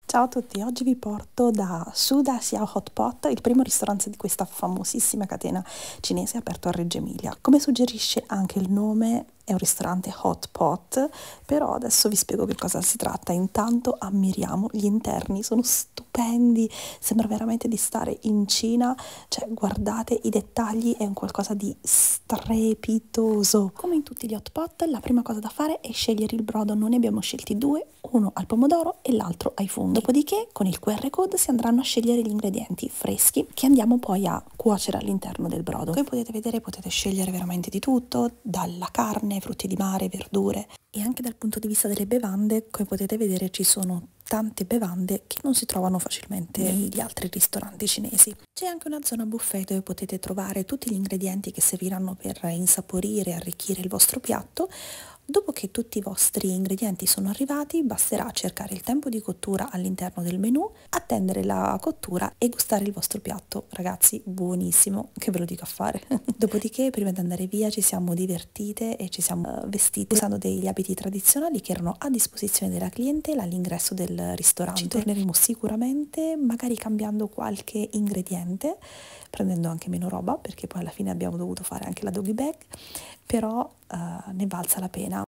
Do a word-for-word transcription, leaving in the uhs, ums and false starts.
Ciao a tutti, oggi vi porto da Suda Xiao Hot Pot, il primo ristorante di questa famosissima catena cinese aperto a Reggio Emilia. Come suggerisce anche il nome, è un ristorante hot pot, però adesso vi spiego che cosa si tratta. Intanto ammiriamo gli interni, sono stupendi, sembra veramente di stare in Cina, cioè guardate i dettagli, è un qualcosa di strepitoso. Come in tutti gli hot pot, la prima cosa da fare è scegliere il brodo, noi ne abbiamo scelti due, uno al pomodoro e l'altro ai funghi. Dopodiché con il Q R code si andranno a scegliere gli ingredienti freschi che andiamo poi a cuocere all'interno del brodo. Come potete vedere potete scegliere veramente di tutto, dalla carne, frutti di mare, verdure, e anche dal punto di vista delle bevande, come potete vedere ci sono tante bevande che non si trovano facilmente negli altri ristoranti cinesi. C'è anche una zona buffet dove potete trovare tutti gli ingredienti che serviranno per insaporire e arricchire il vostro piatto. Dopo che tutti i vostri ingredienti sono arrivati, basterà cercare il tempo di cottura all'interno del menù, attendere la cottura e gustare il vostro piatto. Ragazzi, buonissimo, che ve lo dico a fare. Dopodiché, prima di andare via, ci siamo divertite e ci siamo uh, vestiti usando degli abiti tradizionali che erano a disposizione della clientela all'ingresso del ristorante. Ci torneremo sicuramente, magari cambiando qualche ingrediente, prendendo anche meno roba, perché poi alla fine abbiamo dovuto fare anche la doggy bag, però uh, ne valsa la pena.